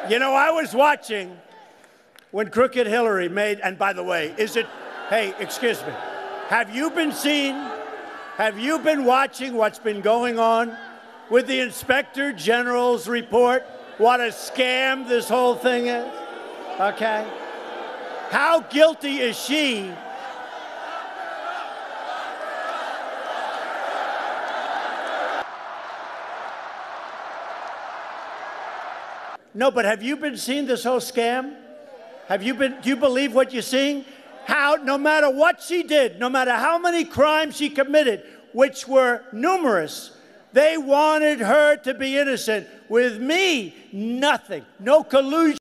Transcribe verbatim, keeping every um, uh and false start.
You know, I was watching when Crooked Hillary made, and by the way, is it, hey, excuse me, have you been seeing, have you been watching what's been going on with the Inspector General's report? What a scam this whole thing is, okay? How guilty is she? No, but have you been seeing this whole scam? Have you been, do you believe what you're seeing? How, no matter what she did, no matter how many crimes she committed, which were numerous, they wanted her to be innocent. With me, nothing, no collusion.